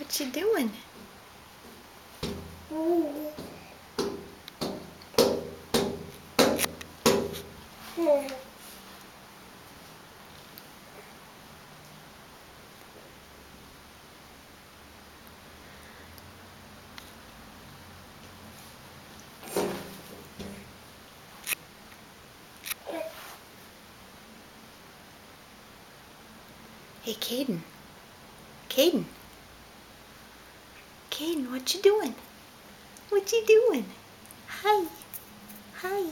What you doing? Hey, Caden. Caden. Caden, what you doing? What you doing? Hi. Hi.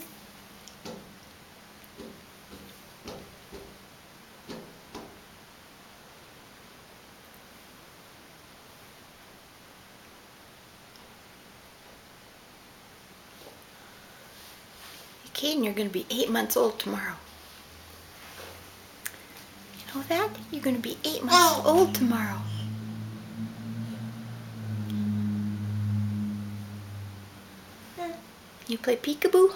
Caden, you're going to be 8 months old tomorrow. You know that? You're going to be 8 months old tomorrow. You play peekaboo?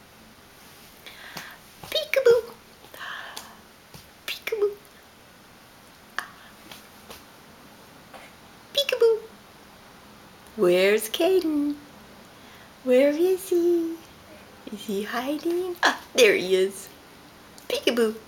Peekaboo. Peekaboo. Peekaboo. Where's Caden? Where is he? Is he hiding? Ah, there he is. Peekaboo.